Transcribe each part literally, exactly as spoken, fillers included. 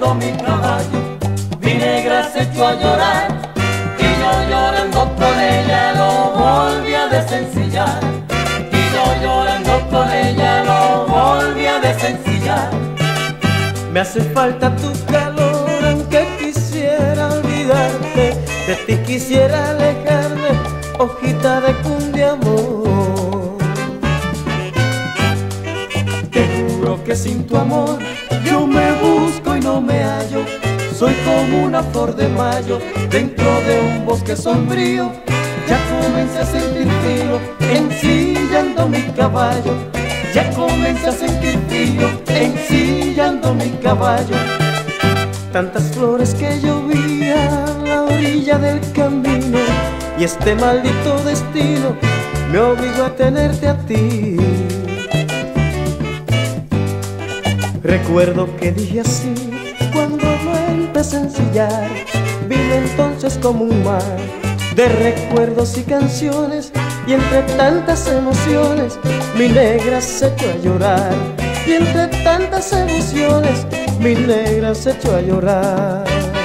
ensillando mi caballo, mi negra se echó a llorar, y yo llorando con ella lo volví a desencillar, y yo llorando con ella lo volví a desencillar. Me hace falta tu calor, aunque quisiera olvidarte, de ti quisiera alejarme, hojita de cumbia amor. Te juro que sin tu amor yo me busco y no me hallo, soy como una flor de mayo dentro de un bosque sombrío. Ya comencé a sentir frío ensillando mi caballo, ya comencé a sentir frío ensillando mi caballo. Tantas flores que yo vi a la orilla del camino, y este maldito destino me obligó a tenerte a ti. Recuerdo que dije así cuando lo empecé a ensillar, vine entonces como un mar de recuerdos y canciones, y entre tantas emociones mi negra se echó a llorar, y entre tantas emociones mi negra se echó a llorar.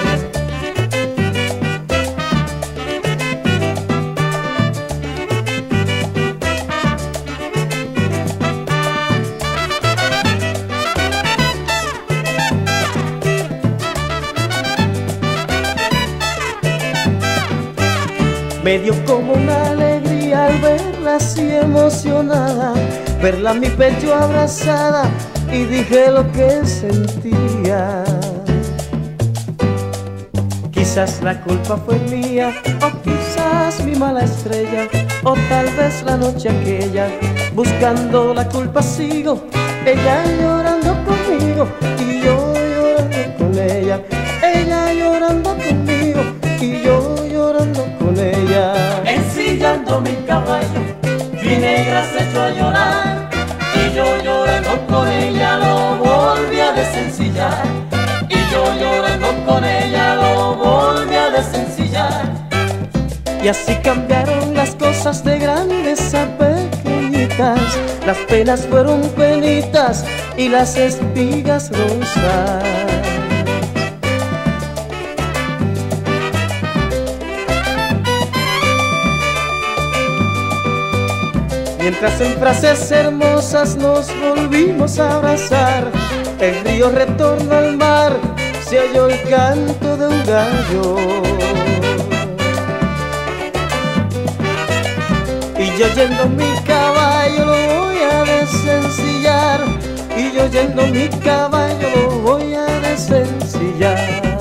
Me dio como una alegría al verla así emocionada, verla a mi pecho abrazada, y dije lo que sentía. Quizás la culpa fue mía, o quizás mi mala estrella, o tal vez la noche aquella, buscando la culpa sigo, ella llorando conmigo y yo llorando con ella, ella llorando conmigo y yo llorando con ella. Ensillando mi caballo, mi negra se echó a llorar, y yo llorando con ella lo volví a desencillar, y yo llorando con ella lo volví a desencillar. Y así cambiaron las cosas de grandes a pequeñitas, las penas fueron penitas y las espigas rosas. Mientras en frases hermosas nos volvimos a abrazar, el río retorna al mar, se oyó el canto de un gallo. Y yo yendo mi caballo lo voy a desencillar, y yo yendo mi caballo lo voy a desencillar.